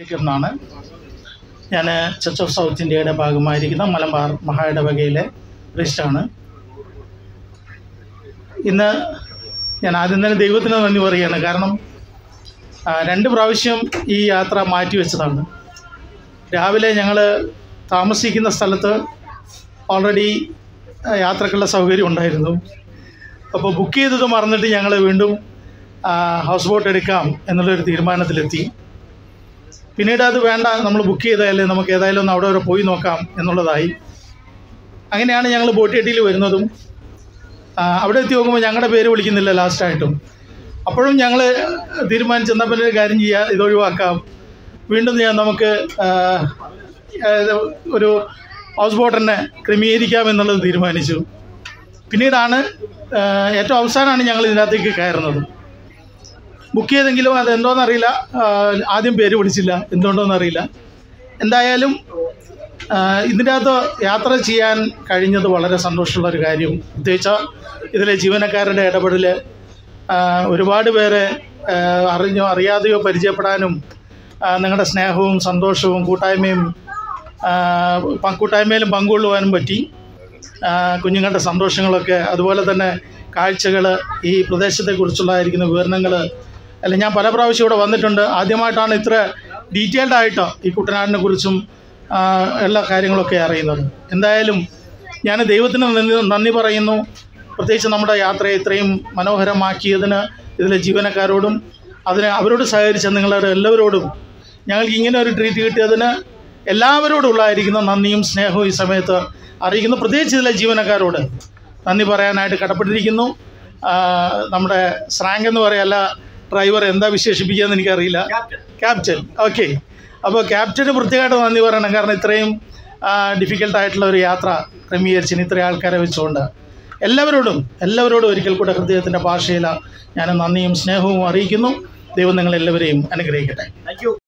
എന്നാണ്. ഞാൻ church of south ഇന്ത്യയുടെ ഭാഗമായിരിക്കുന്ന മലബാർ മഹാ ഇടവകയിലെ പ്രീസ്റ്റാണ്. ഇന്ന് ഞാൻ ആദ്യം തന്നെ ദൈവത്തിന് നന്ദി പറയുകയാണ്. കാരണം 2 പ്രാവശ്യം ഈ യാത്ര മാറ്റിവെച്ചതാണ്. രാവിലെ ഞങ്ങൾ താമസിക്കുന്ന സ്ഥലത്ത് ഓൾറെഡി യാത്രക്കുള്ള സൗകര്യം ഉണ്ടായിരുന്നു. അപ്പോൾ ബുക്ക് ചെയ്തത് മറന്നിട്ട് ഞങ്ങൾ വീണ്ടും ഹൗസ് ബോട്ട് എടുക്കാം എന്നുള്ളൊരു തീരുമാനത്തിലെത്തി. പിന്നീട് അത് വേണ്ട, നമ്മൾ ബുക്ക് ചെയ്താലേ നമുക്ക് ഏതായാലും ഒന്ന് അവിടെ വരെ പോയി നോക്കാം എന്നുള്ളതായി. അങ്ങനെയാണ് ഞങ്ങൾ ബോട്ടിയെട്ടിയിൽ വരുന്നതും അവിടെ എത്തി നോക്കുമ്പോൾ ഞങ്ങളുടെ പേര് വിളിക്കുന്നില്ല ലാസ്റ്റായിട്ടും. അപ്പോഴും ഞങ്ങൾ തീരുമാനിച്ചെന്നാൽ പിന്നെ ഒരു കാര്യം ചെയ്യുക, ഇതൊഴിവാക്കാം, വീണ്ടും നമുക്ക് ഒരു ഹൗസ് ബോട്ട് തന്നെ ക്രമീകരിക്കാം എന്നുള്ളത് തീരുമാനിച്ചു. പിന്നീടാണ് ഏറ്റവും അവസാനമാണ് ഞങ്ങൾ ഇതിനകത്തേക്ക് കയറുന്നത്. ബുക്ക് ചെയ്തെങ്കിലും അതെന്തോന്നറിയില്ല, ആദ്യം പേര് വിളിച്ചില്ല, എന്തുകൊണ്ടോന്നറിയില്ല. എന്തായാലും ഇതിൻ്റെ അകത്ത് യാത്ര ചെയ്യാൻ കഴിഞ്ഞത് വളരെ സന്തോഷമുള്ളൊരു കാര്യം. പ്രത്യേകിച്ച് ഇതിലെ ജീവനക്കാരുടെ ഇടപെടൽ ഒരുപാട് പേരെ അറിഞ്ഞോ അറിയാതെയോ പരിചയപ്പെടാനും നിങ്ങളുടെ സ്നേഹവും സന്തോഷവും കൂട്ടായ്മയിലും പങ്കുകൊള്ളുവാനും പറ്റി. കുഞ്ഞുങ്ങളുടെ സന്തോഷങ്ങളൊക്കെ, അതുപോലെ തന്നെ കാഴ്ചകൾ, ഈ പ്രദേശത്തെക്കുറിച്ചുള്ളതായിരിക്കുന്ന വിവരണങ്ങൾ അല്ല, ഞാൻ പല പ്രാവശ്യം ഇവിടെ വന്നിട്ടുണ്ട്. ആദ്യമായിട്ടാണ് ഇത്ര ഡീറ്റെയിൽഡ് ആയിട്ട് ഈ കുട്ടനാടിനെ കുറിച്ചും എല്ലാ കാര്യങ്ങളൊക്കെ അറിയുന്നത്. എന്തായാലും ഞാൻ ദൈവത്തിന് നന്ദി പറയുന്നു. പ്രത്യേകിച്ച് നമ്മുടെ യാത്രയെ ഇത്രയും മനോഹരമാക്കിയതിന് ഇതിലെ ജീവനക്കാരോടും അവരോട് സഹകരിച്ച നിങ്ങളുടെ എല്ലാവരോടും, ഞങ്ങൾക്ക് ഇങ്ങനെ ഒരു ട്രീറ്റ് കിട്ടിയതിന് എല്ലാവരോടുള്ളായിരിക്കുന്ന നന്ദിയും സ്നേഹവും ഈ സമയത്ത് അറിയിക്കുന്നു. പ്രത്യേകിച്ച് ഇതിലെ ജീവനക്കാരോട് നന്ദി പറയാനായിട്ട് കടപ്പെട്ടിരിക്കുന്നു. നമ്മുടെ സ്രാങ്ക് എന്ന് പറയല്ല, ഡ്രൈവർ എന്താ വിശേഷിപ്പിക്കുകയെന്ന് എനിക്കറിയില്ല, ക്യാപ്റ്റൻ. ഓക്കെ, അപ്പോൾ ക്യാപ്റ്റന് പ്രത്യേകമായിട്ട് നന്ദി പറയണം. കാരണം ഇത്രയും ഡിഫിക്കൽട്ടായിട്ടുള്ള ഒരു യാത്ര ക്രമീകരിച്ചിന് ഇത്രയും ആൾക്കാരെ വെച്ചുകൊണ്ട് എല്ലാവരോടും ഒരിക്കൽ കൂടെ ഹൃദയത്തിൻ്റെ ഭാഷയിൽ ഞാൻ നന്ദിയും സ്നേഹവും അറിയിക്കുന്നു. ദൈവം നിങ്ങളെല്ലാവരെയും അനുഗ്രഹിക്കട്ടെ.